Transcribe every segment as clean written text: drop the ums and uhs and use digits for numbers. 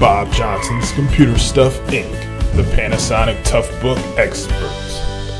Bob Johnson's Computer Stuff Inc., the Panasonic Toughbook experts.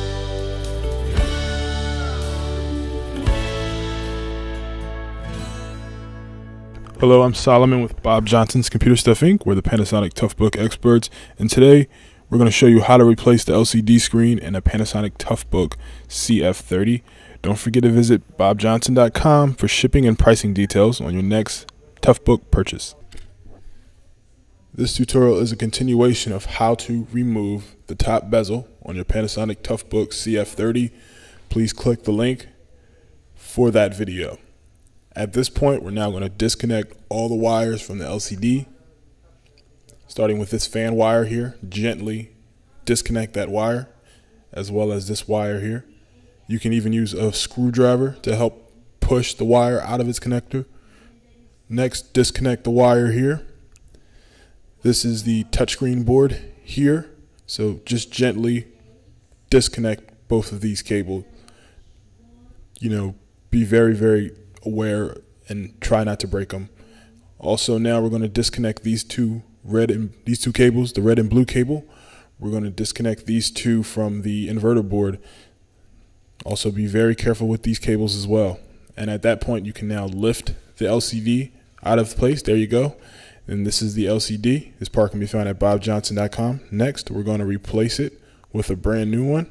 Hello, I'm Solomon with Bob Johnson's Computer Stuff Inc. We're the Panasonic Toughbook experts, and today we're going to show you how to replace the LCD screen in a Panasonic Toughbook CF-30. Don't forget to visit bobjohnson.com for shipping and pricing details on your next Toughbook purchase. This tutorial is a continuation of how to remove the top bezel on your Panasonic Toughbook CF-30. Please click the link for that video. At this point, we're now going to disconnect all the wires from the LCD. Starting with this fan wire here, gently disconnect that wire, as well as this wire here. You can even use a screwdriver to help push the wire out of its connector. Next, disconnect the wire here. This is the touchscreen board here, so just gently disconnect both of these cables. Be very, very aware and try not to break them. Also, now we're going to disconnect these two cables, the red and blue cable. We're going to disconnect these two from the inverter board. Also, be very careful with these cables as well. And at that point, you can now lift the LCD out of place. There you go. And this is the LCD. This part can be found at bobjohnson.com. Next, we're going to replace it with a brand new one.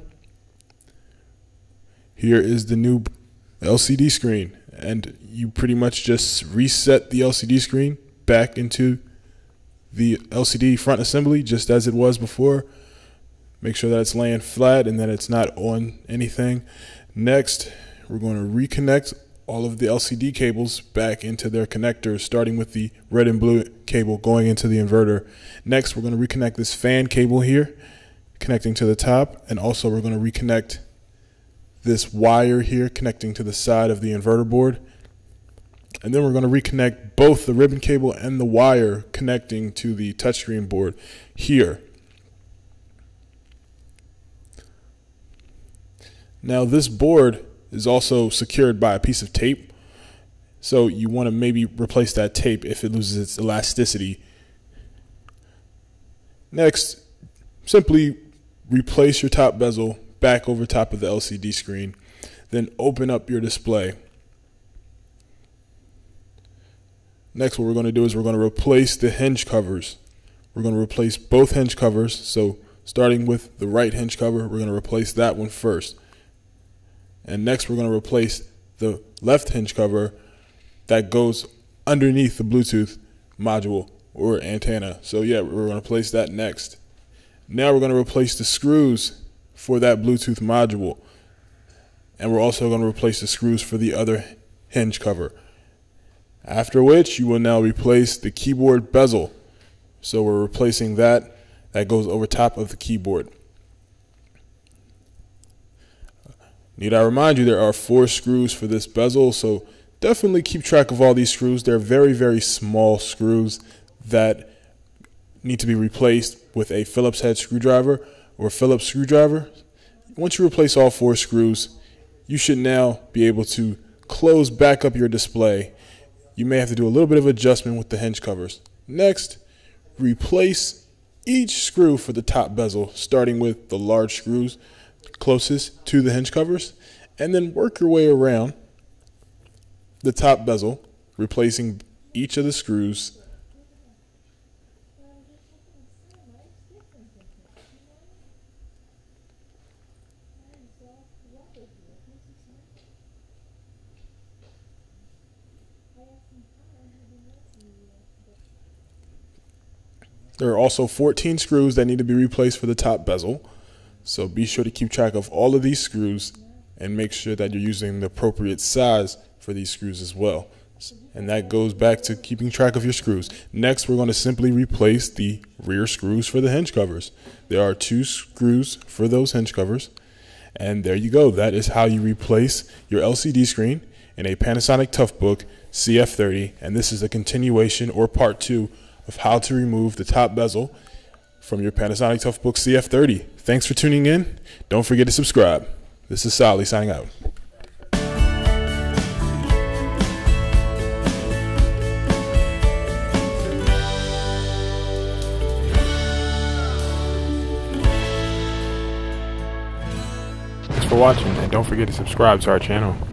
Here is the new LCD screen, and you pretty much just reset the LCD screen back into the LCD front assembly just as it was before. Make sure that it's laying flat and that it's not on anything. Next, we're going to reconnect all of the LCD cables back into their connectors, starting with the red and blue cable going into the inverter. Next, we're going to reconnect this fan cable here, connecting to the top, and also we're going to reconnect this wire here connecting to the side of the inverter board. And then we're going to reconnect both the ribbon cable and the wire connecting to the touchscreen board here. Now this board is also secured by a piece of tape, so you want to maybe replace that tape if it loses its elasticity. Next, simply replace your top bezel back over top of the LCD screen, then open up your display. Next, what we're going to do is we're going to replace the hinge covers. We're going to replace both hinge covers, so starting with the right hinge cover, we're going to replace that one first. And next, we're going to replace the left hinge cover that goes underneath the Bluetooth module or antenna. So yeah, we're going to place that next. Now we're going to replace the screws for that Bluetooth module. And we're also going to replace the screws for the other hinge cover. After which, you will now replace the keyboard bezel. So we're replacing that goes over top of the keyboard. Need I remind you, there are 4 screws for this bezel, so definitely keep track of all these screws. They're very, very small screws that need to be replaced with a Phillips head screwdriver or Phillips screwdriver. Once you replace all 4 screws, you should now be able to close back up your display. You may have to do a little bit of adjustment with the hinge covers. Next, replace each screw for the top bezel, starting with the large screws closest to the hinge covers, and then work your way around the top bezel, replacing each of the screws. There are also 14 screws that need to be replaced for the top bezel. So be sure to keep track of all of these screws and make sure that you're using the appropriate size for these screws as well. And that goes back to keeping track of your screws. Next, we're going to simply replace the rear screws for the hinge covers. There are 2 screws for those hinge covers. And there you go. That is how you replace your LCD screen in a Panasonic Toughbook CF-30. And this is a continuation or part 2 of how to remove the top bezel from your Panasonic Toughbook CF-30. Thanks for tuning in. Don't forget to subscribe. This is Sally signing out. for watching, and don't forget to subscribe to our channel.